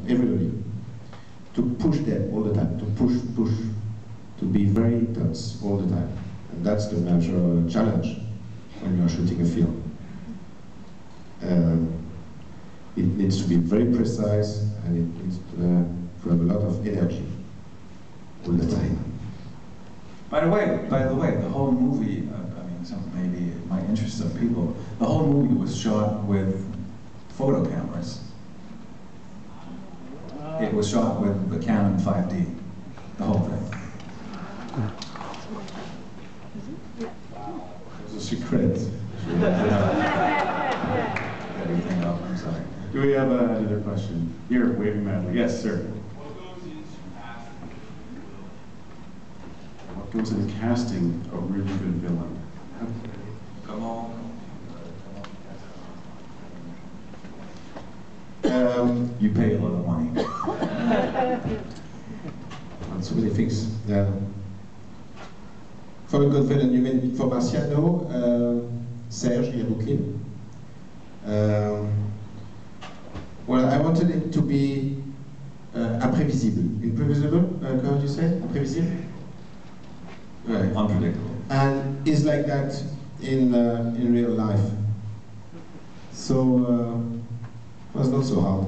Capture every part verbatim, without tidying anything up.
everybody, to push them all the time, to push, push, to be very tense all the time. And that's the major challenge when you're shooting a film. Um, it needs to be very precise, and it needs to, uh, to have a lot of energy all the time. By the way, by the way, the whole movie, uh, I mean, some, maybe it might interest some people, the whole movie was shot with photo cameras. It was shot with the Canon five D, the whole thing. It's a secret. Everything up, I'm sorry. Do we have uh, another question? Here, waving madly. Yes, sir. What goes into casting a really good villain? Come on. Um, You pay a lot of money. on so many things. Uh, for a good villain, you mean for Marciano, uh, Serge Yabukin? Um, well, I wanted it to be uh, imprévisible. Imprevisible, uh, how do you say? Imprévisible? Right. Unpredictable. And it's like that in, uh, in real life. So, uh, it was not so hard.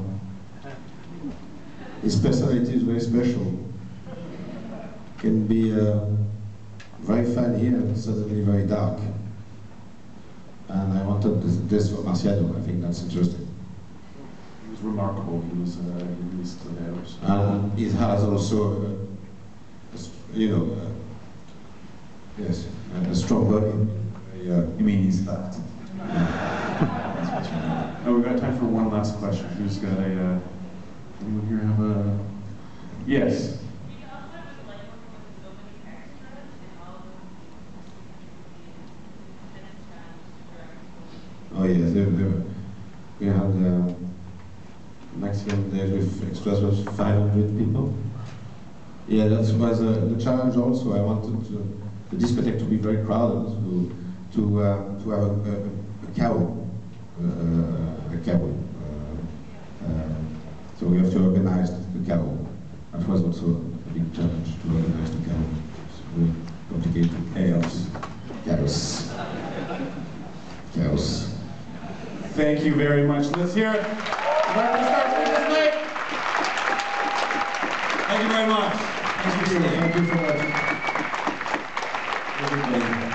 His personality is very special. Can be uh, very funny and suddenly very dark. And I wanted this, this for Marciano. I think that's interesting. He was remarkable. He was, uh, he really stood out. And it has also, uh, you know, uh, yes, a strong body. Yeah. You mean he's fat? Oh, we've got time for one last question. Who's got a, uh, anyone here have a, yes? Oh yes, they, they, we had uh, maximum days with extras was five hundred people. Yeah, that was uh, the challenge also. I wanted to, the discotheque to be very crowded, to, to, uh, to have a, a, a cow, uh, a cow. Uh, uh, so we have to organize the cow. That was also a big challenge, to organize the cow. It's very complicated. Chaos. Chaos. Chaos. Thank you very much. Let's hear it. We're going to start Sleepless Night. Thank you very much. Thank you so much. Thank you so much. Everybody.